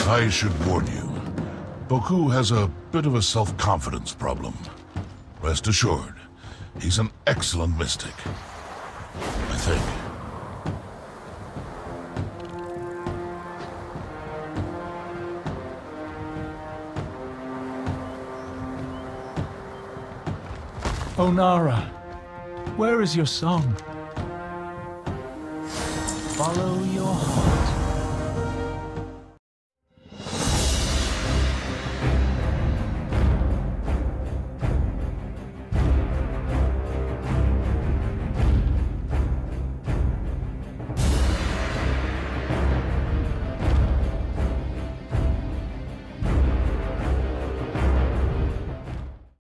I should warn you. Boku has a bit of a self-confidence problem. Rest assured, he's an excellent mystic. I think. Onara, where is your song? Follow your heart.